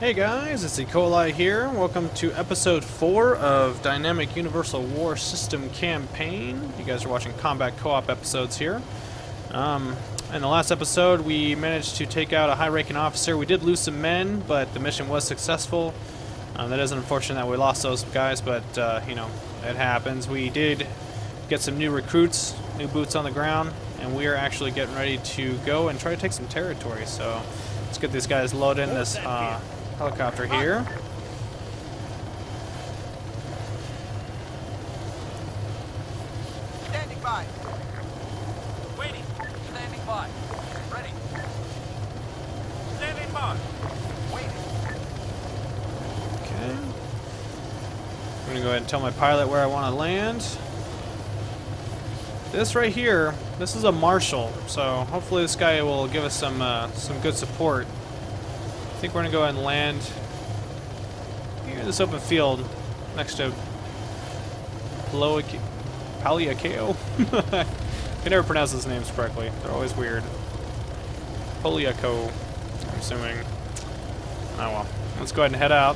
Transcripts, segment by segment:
Hey guys, it's E. coli here. Welcome to episode 4 of Dynamic Universal War System Campaign. You guys are watching combat co-op episodes here. In the last episode, we managed to take out a high-ranking officer. We did lose some men, but the mission was successful. That is unfortunate that we lost those guys, but you know, it happens. We did get some new recruits, new boots on the ground, and we are actually getting ready to go and try to take some territory. So let's get these guys loaded in this helicopter here. Standing by. Waiting. Standing by. Ready. Standing by. Waiting. Okay. I'm gonna go ahead and tell my pilot where I want to land. This right here, this is a Marshall, so hopefully this guy will give us some good support. I think we're gonna go ahead and land here in this open field next to Paliacao. I can never pronounce those names correctly. They're always weird. Poliaco, I'm assuming. Oh well. Let's go ahead and head out.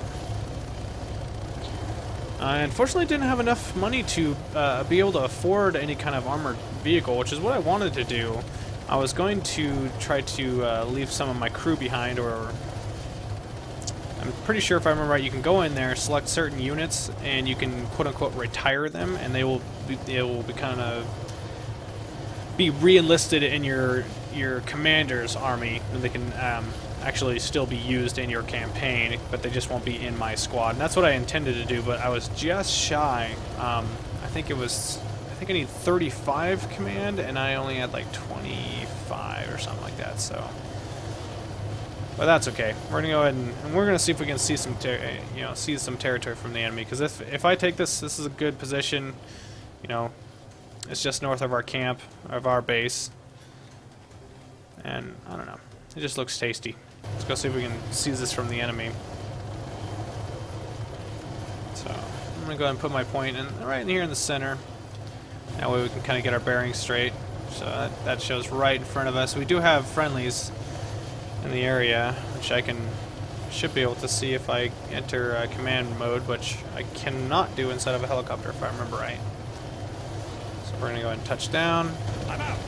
I unfortunately didn't have enough money to be able to afford any kind of armored vehicle, which is what I wanted to do. I was going to try to leave some of my crew behind, or I'm pretty sure if I remember right, you can go in there, select certain units, and you can quote-unquote retire them, and they will be kind of be re-enlisted in your commander's army, and they can actually still be used in your campaign, but they just won't be in my squad. And that's what I intended to do, but I was just shy. I think I need 35 command, and I only had like 25 or something like that. So, but that's okay. We're gonna go ahead and we're gonna see if we can see some territory from the enemy. Because if I take this is a good position. You know, it's just north of our camp, of our base, and I don't know. It just looks tasty. Let's go see if we can seize this from the enemy. So I'm gonna go ahead and put my point in right in here in the center. That way we can kind of get our bearings straight. So that shows right in front of us. We do have friendlies in the area, which should be able to see if I enter command mode, which I cannot do inside of a helicopter if I remember right. So we're gonna go ahead and touch down. I'm out.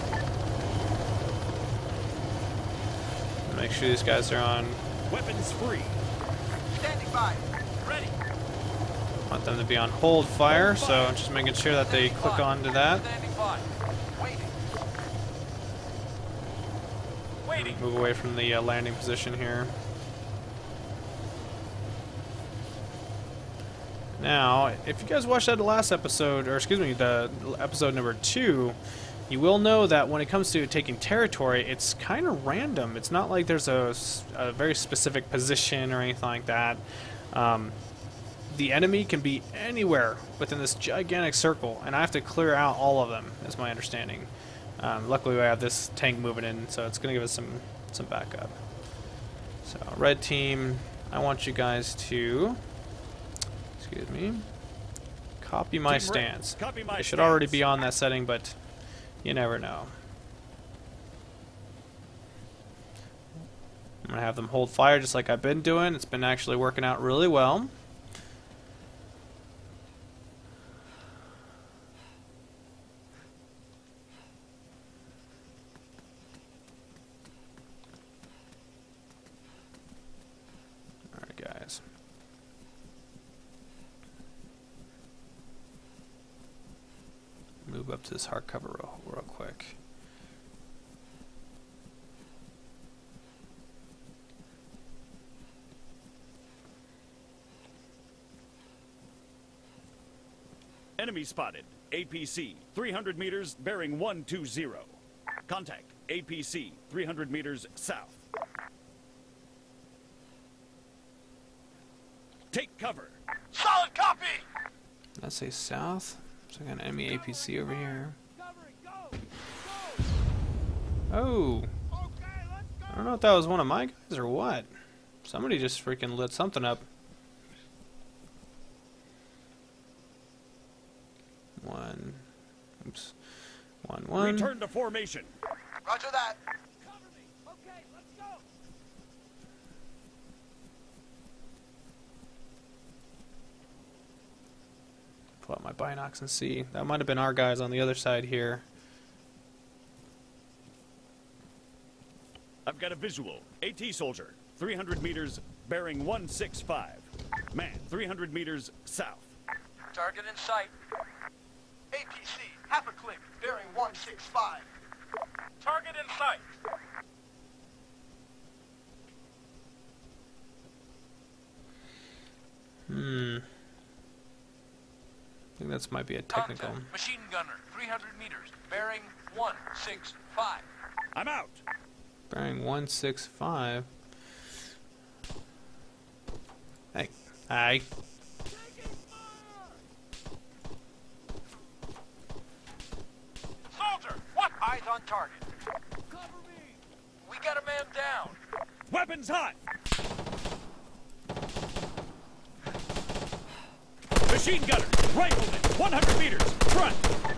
Make sure these guys are on. Weapons free. Standing by. Ready. Want them to be on hold fire, so just making sure that they click on to that. Standing by. Waiting. Waiting. Move away from the landing position here. Now, if you guys watched that last episode, or excuse me, the episode number 2, you will know that when it comes to taking territory, it's kind of random. It's not like there's a very specific position or anything like that. The enemy can be anywhere within this gigantic circle, and I have to clear out all of them, is my understanding. Luckily, I have this tank moving in, so it's going to give us some backup. So, red team, I want you guys to, excuse me, copy my stance. I should already be on that setting, but you never know. I'm going to have them hold fire just like I've been doing. It's been actually working out really well. Alright, guys. Move up to this hardcover real quick. Enemy spotted. APC, 300 meters, bearing 120. Contact. APC, 300 meters south. Take cover. Solid copy. Did I say south? So I got an enemy APC over here. Oh! I don't know if that was one of my guys or what. Somebody just freaking lit something up. One. Return to formation. Roger that. binocs and see. That might have been our guys on the other side here. I've got a visual. AT soldier, 300 meters, bearing 165. Man, 300 meters south. Target in sight. APC, half a click, bearing 165. Target in sight. I think that might be a technical. Contact. Machine gunner, 300 meters, bearing 165. I'm out. Bearing 165. Hey. Hi. Soldier, what? Eyes on target. Cover me. We got a man down. Weapons hot. Machine gunner, rifleman, 100 meters, front.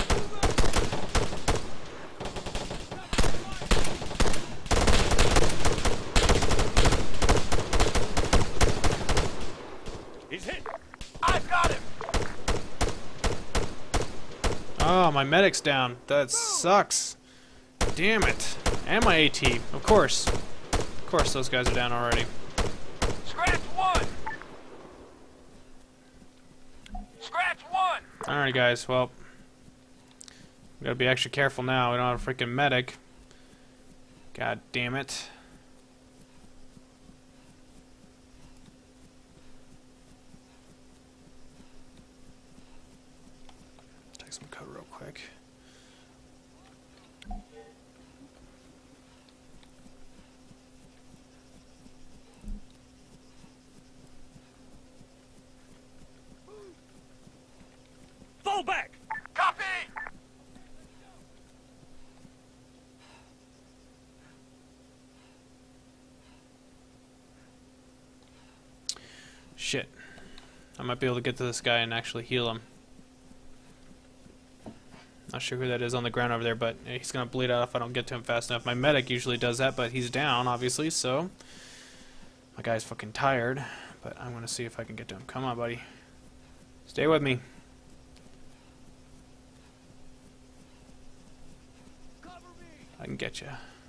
He's hit. I've got him. Oh, my medic's down. That sucks. Damn it. And my AT. Of course. Of course those guys are down already. Scratch one. Scratch one. Alright guys, well. We gotta be extra careful now. We don't have a freaking medic. God damn it. Take some cover real quick. Fall back. Copy. Shit. I might be able to get to this guy and actually heal him. Not sure who that is on the ground over there, but he's gonna bleed out if I don't get to him fast enough. My medic usually does that, but he's down, obviously, so my guy's fucking tired. But I'm gonna see if I can get to him. Come on, buddy. Stay with me. I can get you.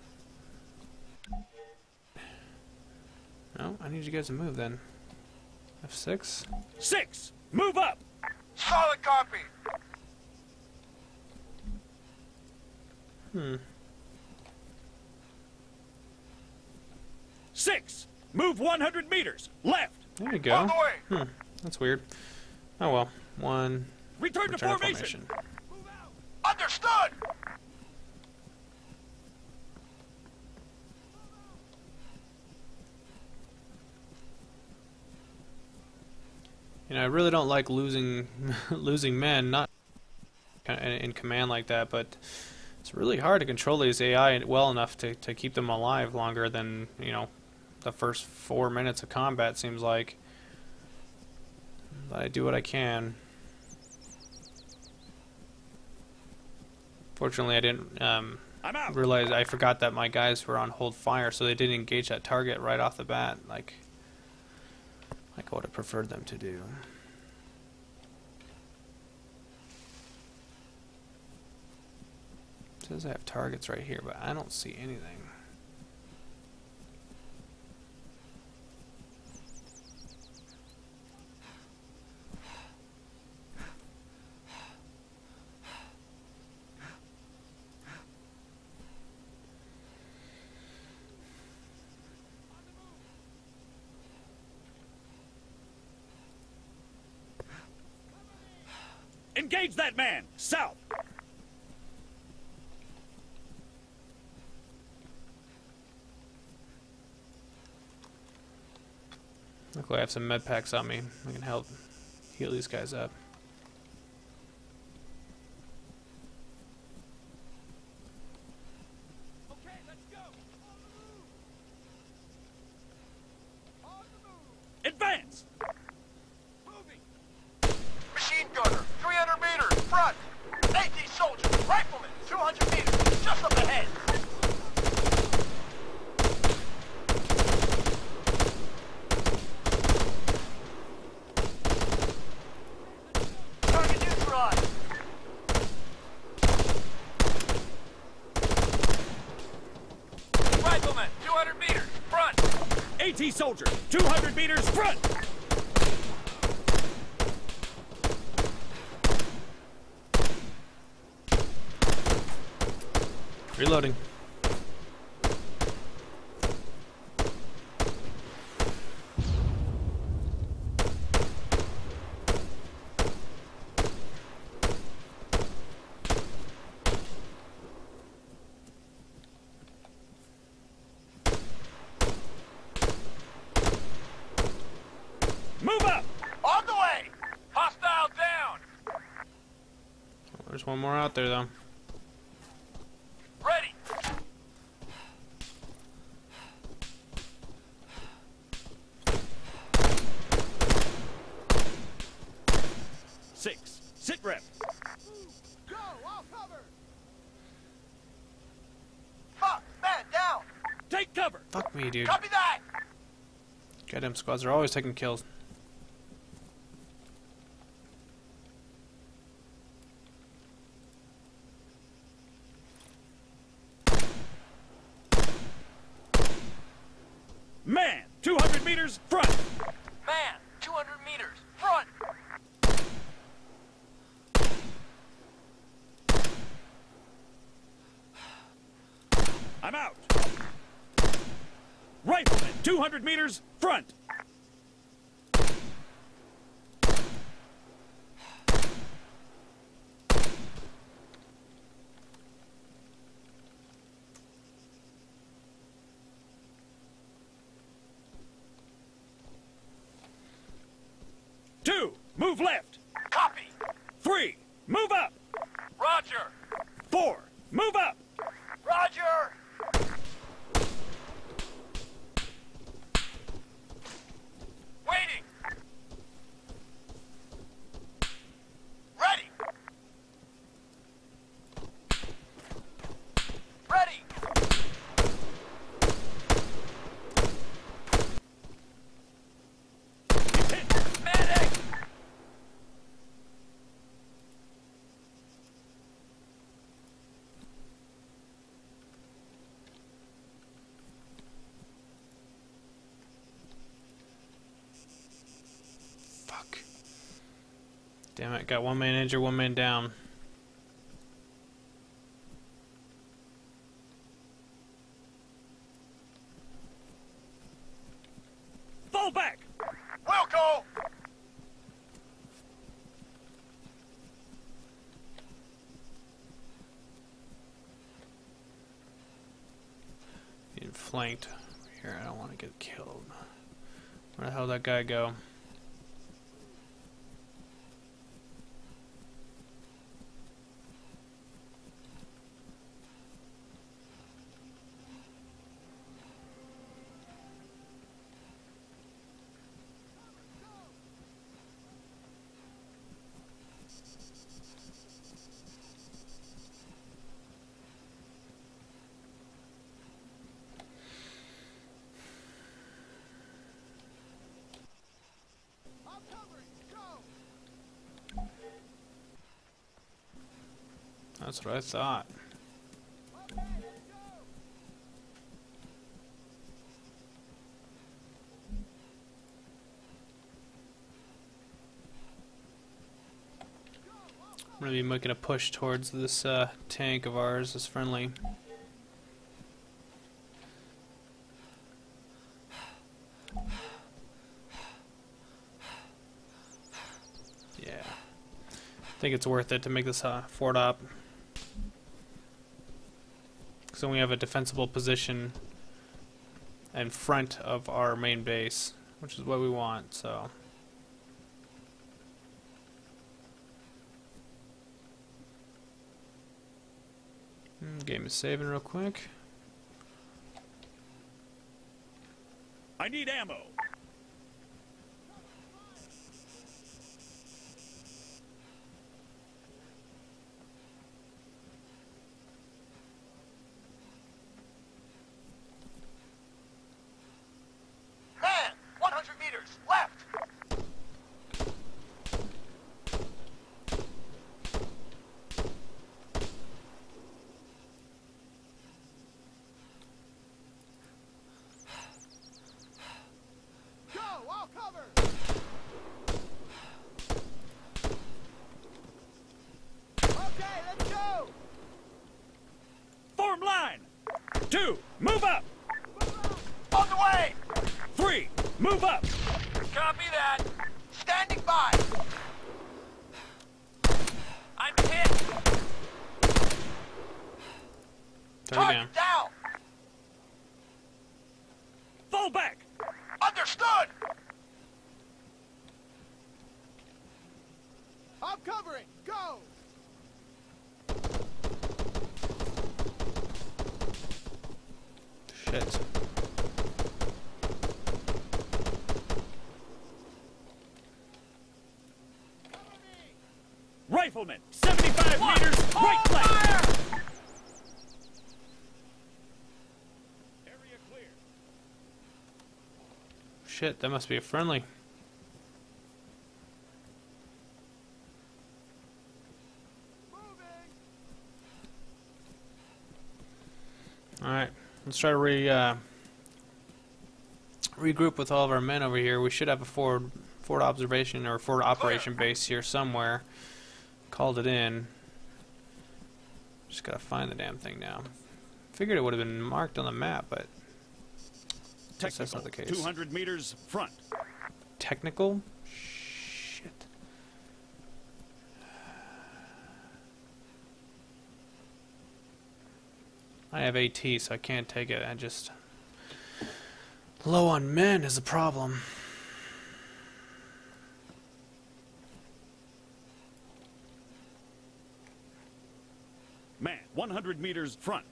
No, I need you guys to move then. F6. 6, move up. Solid copy. 6, move 100 meters, left. There you go. On the way. That's weird. Oh well. One. Return to Return formation. Understood. You know, I really don't like losing losing men, not in command like that, but it's really hard to control these AI well enough to keep them alive longer than, you know, the first 4 minutes of combat seems like. But I do what I can. Fortunately, I didn't I'm out. realize, I forgot that my guys were on hold fire, so they didn't engage that target right off the bat, like I would have preferred them to do. It says I have targets right here, but I don't see anything. Engage that man, south. Luckily, I have some med packs on me. I can help heal these guys up. Okay, let's go. On the move. Advance. Moving. Machine gunner, 300 meters, front. AT soldier, rifleman, 200 meters, just up ahead. AT soldier, 200 meters front! Reloading. Move up! On the way! Hostile down! There's one more out there, though. Ready! Six, sit rep. Go! All cover! Fuck! Man, down! Take cover! Fuck me, dude. Copy that! Goddamn squads are always taking kills. Man, 200 meters front! Man, 200 meters, front! I'm out! Rifleman, 200 meters front! Two, move left! Copy! 3, move up! Roger! 4, move up! Roger! Waiting! Ready! Ready! Hit! Medic! Fuck. Damn it, got one man injured, one man down. Fall back! Wilco! Getting flanked. Here, I don't want to get killed. Where the hell did that guy go? That's what I thought. I'm gonna be making a push towards this tank of ours, this friendly. Yeah, I think it's worth it to make this fort up. So we have a defensible position in front of our main base, which is what we want, so. Game is saving real quick. I need ammo. Man, 100 meters, left! Move up! Copy that. Standing by. I'm hit. Turn it down. Target down. Fall back! Understood. I'm covering. Go. Shit. Rifleman, 75 meters, right flank! Fire. Area clear. Shit, that must be a friendly. Alright, let's try to regroup with all of our men over here. We should have a forward observation or forward operation base here somewhere. Called it in. Just gotta find the damn thing now. Figured it would have been marked on the map, but guess that's not the case. 200 meters front. Technical? Shit. I have AT, so I can't take it. I just... Low on men is the problem. Man, 100 meters front.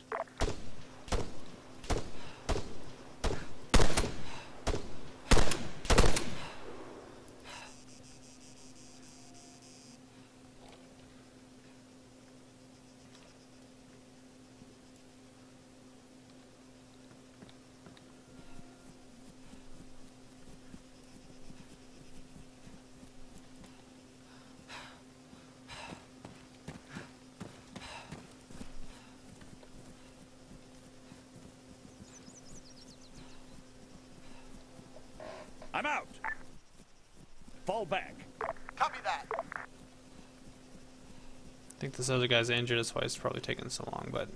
I'm out. Fall back. Copy that. I think this other guy's injured, that's why it's probably taking so long, but...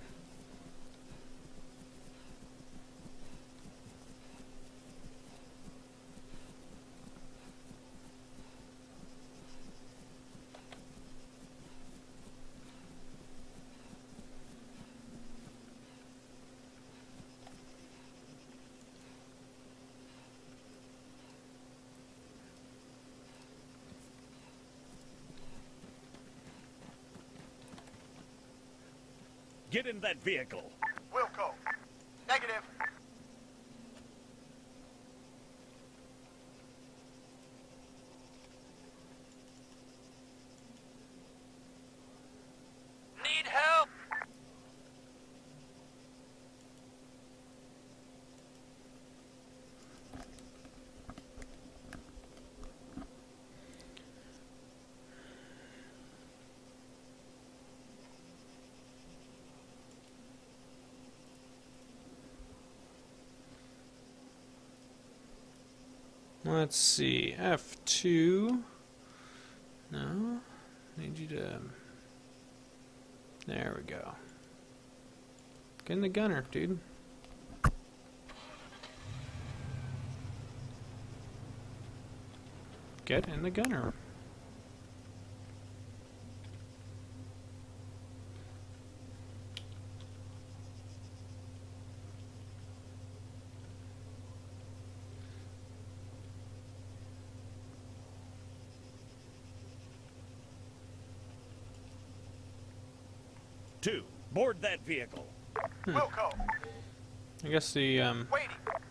Get in that vehicle. Wilco. Negative. Need help. Let's see, F2. No, need you to. There we go. Get in the gunner, dude. Get in the gunner. Two, board that vehicle. Wilco. I guess the Waiting.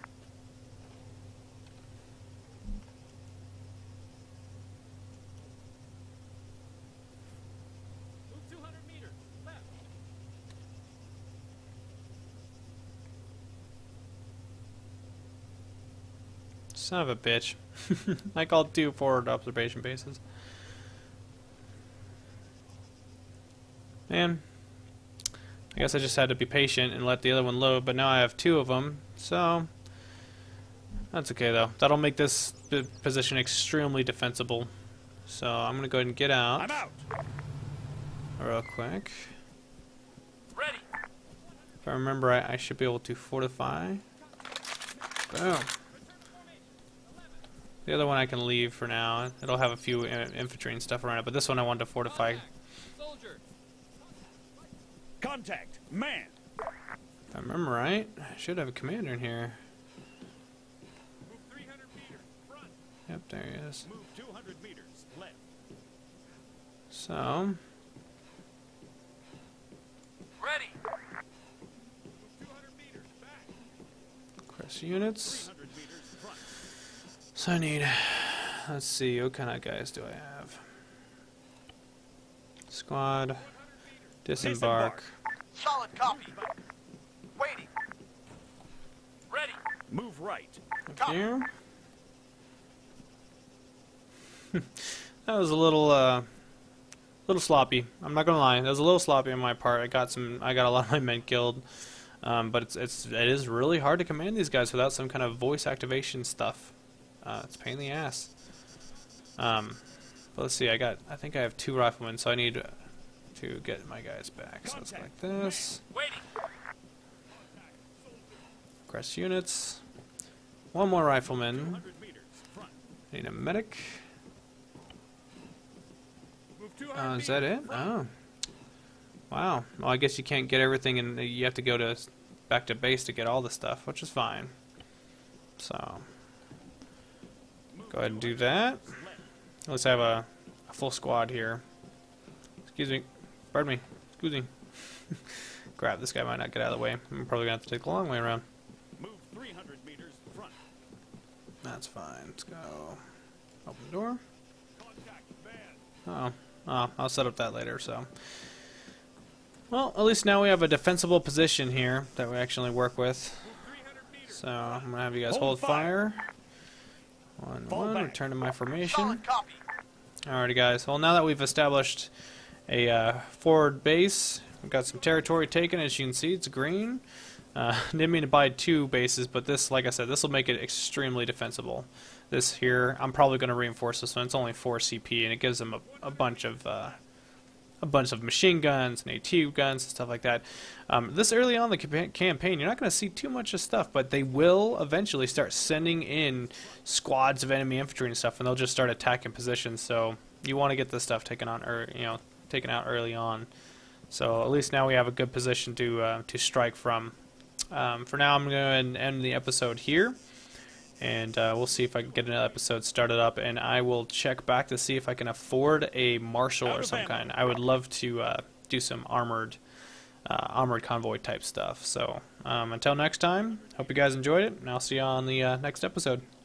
Move 200 meters. Left. son of a bitch. I called 2 forward observation bases. Man. I guess I just had to be patient and let the other one load, but now I have 2 of them, so that's okay though. That'll make this position extremely defensible. So I'm gonna go ahead and get out. I'm out. Real quick. Ready. If I remember, I should be able to fortify. Boom. The other one I can leave for now. It'll have a few infantry and stuff around it, but this one I wanted to fortify. Soldier. Contact. Man. If I remember right, I should have a commander in here. Move 300 meters. Front. Yep, there he is. Move 200 meters. Left. So, Ready. Move 200 meters. Back. crest units. 300 meters. Front. So I need, let's see, what kind of guys do I have? Squad, disembark. Solid copy. Waiting. Ready. Move right. Up here. That was a little sloppy. I'm not gonna lie. That was a little sloppy on my part. I got a lot of my men killed. But it is really hard to command these guys without some kind of voice activation stuff. It's a pain in the ass. But let's see. I think I have 2 riflemen, so I need to get my guys back. So it's like this. Waiting. Crest units. 1 more rifleman. 200 meters. Front. Need a medic. Move 200 Is that it? Oh. Wow. Well, I guess you can't get everything, and you have to go back to base to get all the stuff, which is fine. So, go ahead and do that. Let's have a full squad here. Excuse me. Pardon me. Excuse me. Crap, this guy might not get out of the way. I'm probably going to have to take the long way around. Move 300 meters. Front. That's fine. Let's go. Open the door. Contact. Man. Uh-oh. Oh, I'll set up that later, so. Well, at least now we have a defensible position here that we actually work with. Move 300 meters. So, I'm going to have you guys Hold hold fire. 1-1, Fall back. return to my formation. Solid copy. Alrighty guys, well now that we've established a forward base, we've got some territory taken, as you can see, it's green. Didn't mean to buy 2 bases, but this, like I said, this will make it extremely defensible. This here, I'm probably going to reinforce this one. It's only 4 CP, and it gives them a bunch of machine guns and AT guns and stuff like that. This early on in the campaign, you're not going to see too much of stuff, but they will eventually start sending in squads of enemy infantry and stuff, and they'll just start attacking positions. So you want to get this stuff taken out early on. So at least now we have a good position to strike from. For now, I'm going to end the episode here. And we'll see if I can get another episode started up, and I will check back to see if I can afford a marshal or some kind. I would love to do some armored convoy type stuff. So until next time, hope you guys enjoyed it, and I'll see you on the next episode.